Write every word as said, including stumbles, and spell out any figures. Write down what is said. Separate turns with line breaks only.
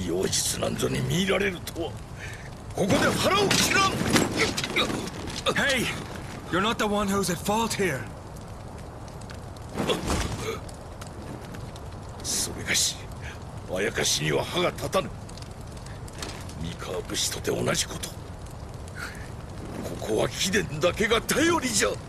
妖術なんぞに見入られるとは。ここで腹を切らん。
Hey! You're not the one who's at fault here.
それがし、あやかしには歯が立たぬ。三河武士とて同じこと。ここは貴殿だけが頼りじゃ。